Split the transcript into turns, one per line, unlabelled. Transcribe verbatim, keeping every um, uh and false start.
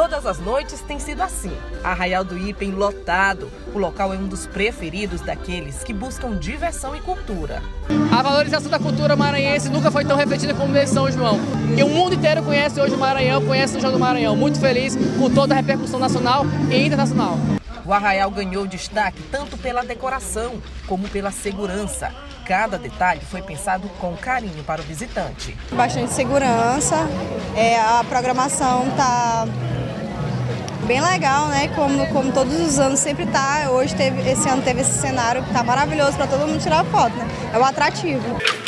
Todas as noites tem sido assim. Arraial do Ipem lotado. O local é um dos preferidos daqueles que buscam diversão e cultura.
A valorização da cultura maranhense nunca foi tão refletida como nesse São João. E o mundo inteiro conhece hoje o Maranhão, conhece o São João do Maranhão. Muito feliz com toda a repercussão nacional e internacional.
O Arraial ganhou destaque tanto pela decoração como pela segurança. Cada detalhe foi pensado com carinho para o visitante.
Bastante segurança, é, a programação está bem legal, né? Como, como todos os anos sempre está. Hoje teve, esse ano teve esse cenário que está maravilhoso para todo mundo tirar foto, né? É o atrativo.